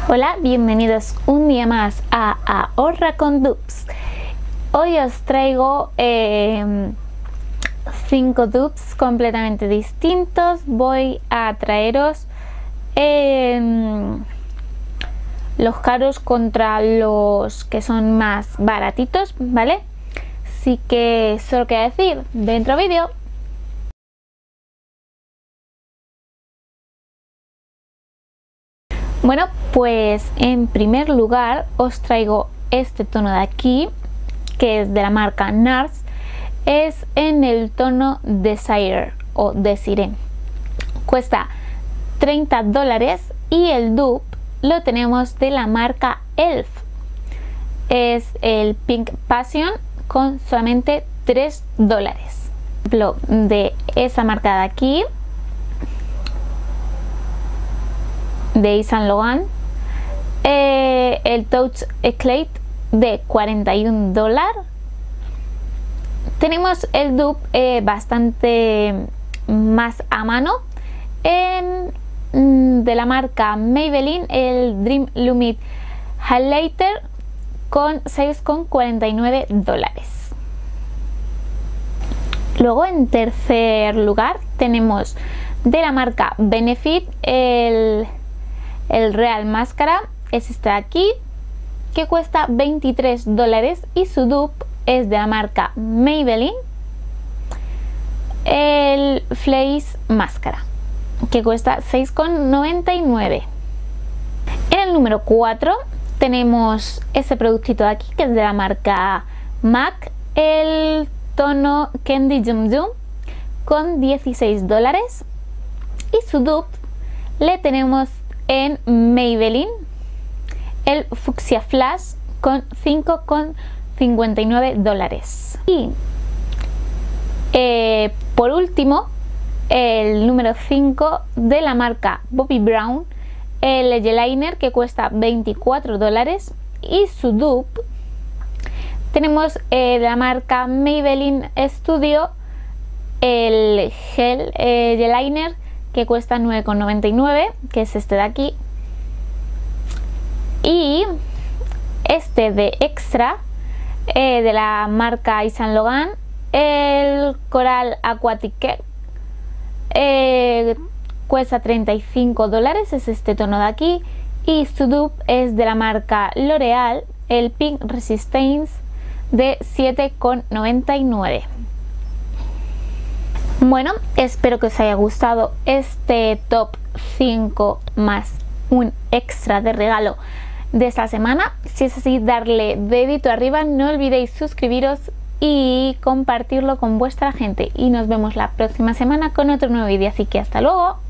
Hola, bienvenidos un día más a Ahorra con Dupes. Hoy os traigo 5 dupes completamente distintos. Voy a traeros los caros contra los que son más baratitos, ¿vale? Así que solo queda decir, dentro vídeo. Bueno, pues en primer lugar os traigo este tono de aquí, que es de la marca NARS. Es en el tono Desire o Desire. Cuesta $30 y el dupe lo tenemos de la marca ELF. Es el Pink Passion con solamente $3. Ejemplo de esa marca de aquí, de Yves Saint Laurent, el Touch Eclat de $41. Tenemos el dupe bastante más a mano de la marca Maybelline, el Dream Lumit Highlighter con $6,49. Luego en tercer lugar tenemos de la marca Benefit el Real Máscara, es este de aquí, que cuesta $23 y su dupe es de la marca Maybelline, el Flawless Máscara, que cuesta $6,99. En el número 4 tenemos este productito de aquí, que es de la marca MAC, el tono Candy Jum Jum con $16 y su dupe le tenemos en Maybelline, el Fuchsia Flash con $5,59. Y por último, el número 5 de la marca Bobbi Brown, el eyeliner, que cuesta $24 y su dupe tenemos de la marca Maybelline Studio, el gel eyeliner, que cuesta $9,99, que es este de aquí, y este de extra de la marca Yves Saint Laurent, el Coral Aquatic cuesta $35, es este tono de aquí, y su dupe es de la marca L'Oreal, el Pink Resistance de $7,99. Bueno, espero que os haya gustado este top 5 más un extra de regalo de esta semana. Si es así, darle dedito arriba, no olvidéis suscribiros y compartirlo con vuestra gente. Y nos vemos la próxima semana con otro nuevo vídeo, así que hasta luego.